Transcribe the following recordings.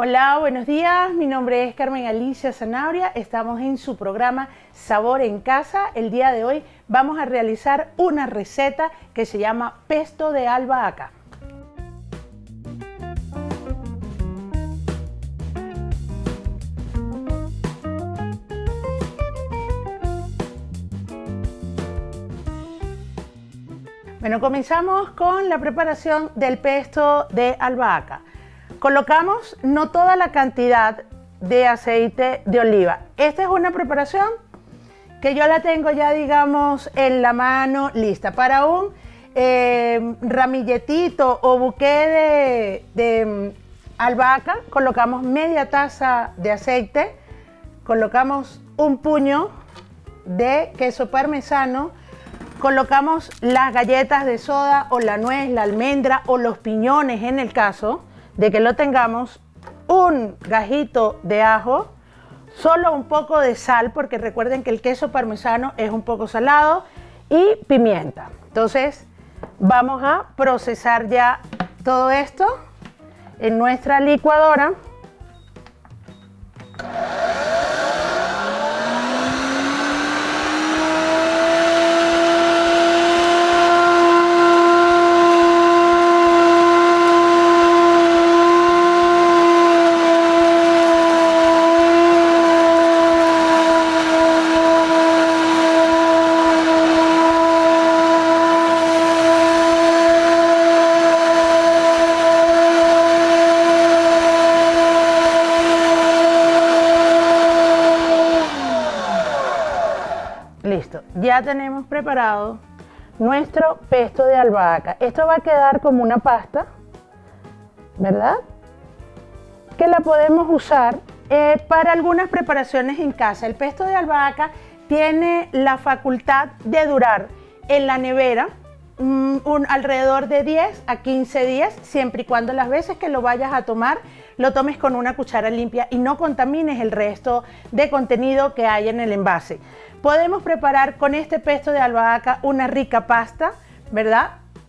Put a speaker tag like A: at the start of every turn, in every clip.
A: Hola, buenos días. Mi nombre es Carmen Alicia Zanabria. Estamos en su programa Sabor en Casa. El día de hoy vamos a realizar una receta que se llama pesto de albahaca. Bueno, comenzamos con la preparación del pesto de albahaca. Colocamos no toda la cantidad de aceite de oliva. Esta es una preparación que yo la tengo ya, digamos, en la mano lista. Para un ramilletito o buqué de albahaca, colocamos media taza de aceite, colocamos un puño de queso parmesano, colocamos las galletas de soda o la nuez, la almendra o los piñones en el caso de que lo tengamos, un gajito de ajo, solo un poco de sal, porque recuerden que el queso parmesano es un poco salado, y pimienta. Entonces vamos a procesar ya todo esto en nuestra licuadora. Listo, ya tenemos preparado nuestro pesto de albahaca. Esto va a quedar como una pasta, ¿verdad? Que la podemos usar para algunas preparaciones en casa. El pesto de albahaca tiene la facultad de durar en la nevera alrededor de 10 a 15 días, siempre y cuando las veces que lo vayas a tomar, lo tomes con una cuchara limpia y no contamines el resto de contenido que hay en el envase. Podemos preparar con este pesto de albahaca una rica pasta, ¿verdad?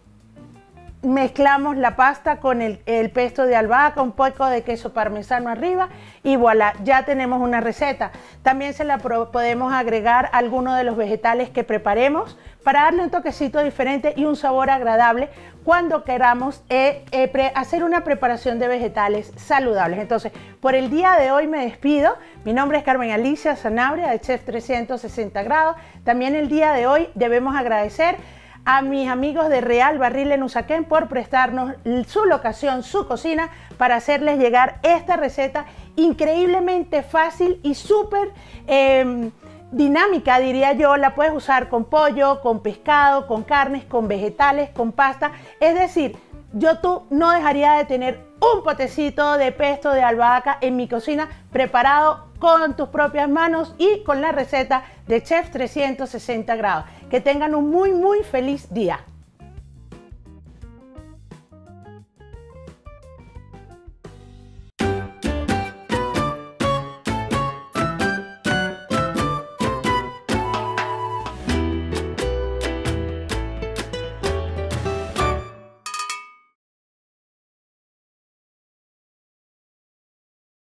A: Mezclamos la pasta con el pesto de albahaca, un poco de queso parmesano arriba y voilà, ya tenemos una receta. También se la podemos agregar a alguno de los vegetales que preparemos para darle un toquecito diferente y un sabor agradable cuando queramos hacer una preparación de vegetales saludables. Entonces, por el día de hoy me despido. Mi nombre es Carmen Alicia Zanabria de Chef 360 grados. También el día de hoy debemos agradecer a mis amigos de Real Barril en Usaquén por prestarnos su locación, su cocina, para hacerles llegar esta receta increíblemente fácil y súper dinámica, diría yo. La puedes usar con pollo, con pescado, con carnes, con vegetales, con pasta. Es decir, tú no dejaría de tener un potecito de pesto de albahaca en mi cocina preparado con tus propias manos y con la receta de Chef 360 grados. Que tengan un muy feliz día.